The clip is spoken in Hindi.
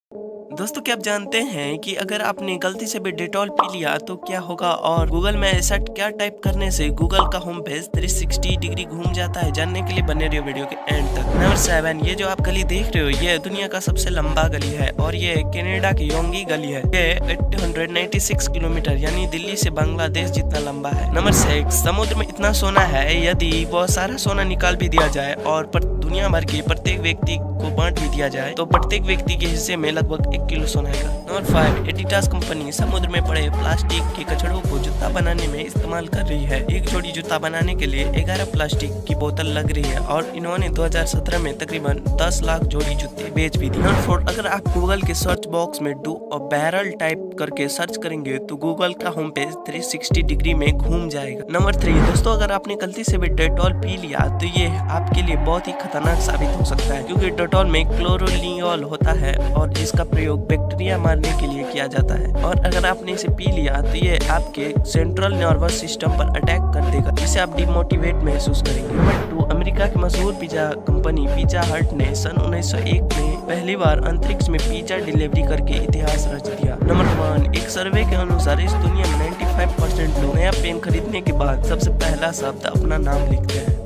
दोस्तों, क्या आप जानते हैं कि अगर आपने गलती से भी डेटॉल पी लिया तो क्या होगा, और गूगल में ऐसा क्या टाइप करने से गूगल का होम पेज 360 डिग्री घूम जाता है। जानने के लिए बने रहिए वीडियो के एंड तक। नंबर 7, ये जो आप गली देख रहे हो ये दुनिया का सबसे लंबा गली है और ये कनाडा की योंगी गली है। ये 896 किलोमीटर यानी दिल्ली से बांग्लादेश जितना लंबा है। नंबर 6, समुद्र में इतना सोना है यदि वो सारा सोना निकाल भी दिया जाए और दुनिया भर के प्रत्येक व्यक्ति को बांट भी दिया जाए तो प्रत्येक व्यक्ति के हिस्से में लगभग 1 किलो सोना है। नंबर 5, एडिडास कंपनी समुद्र में पड़े प्लास्टिक के कचड़ों को जूता बनाने में इस्तेमाल कर रही है। एक जोड़ी जूता बनाने के लिए 11 प्लास्टिक की बोतल लग रही है और इन्होंने 2017 में तकरीबन 10 लाख जोड़ी जूते बेच भी दिए। नंबर 4, अगर आप गूगल के सर्च बॉक्स में डू अ बैरल टाइप करके सर्च करेंगे तो गूगल का होम पेज 360 डिग्री में घूम जाएगा। नंबर 3, दोस्तों अगर आपने गलती से भी डेटॉल पी लिया तो ये आपके लिए बहुत ही खतरनाक साबित हो सकता है, क्योंकि डेटॉल में क्लोरोलिनोल होता है और इसका प्रयोग बैक्टीरिया मारने के लिए किया जाता है। और अगर आपने इसे पी लिया तो ये आपके सेंट्रल नर्वस सिस्टम पर अटैक कर देगा, जिससे आप डिमोटिवेट महसूस करेंगे। नंबर 2, अमेरिका की मशहूर पिज्जा कंपनी पिज्जा हट ने सन 1901 में पहली बार अंतरिक्ष में पिज्जा डिलीवरी करके इतिहास रच दिया। नंबर 1, एक सर्वे के अनुसार इस दुनिया में 95% लोग नया पेन खरीदने के बाद सबसे पहला शब्द अपना नाम लिखते हैं।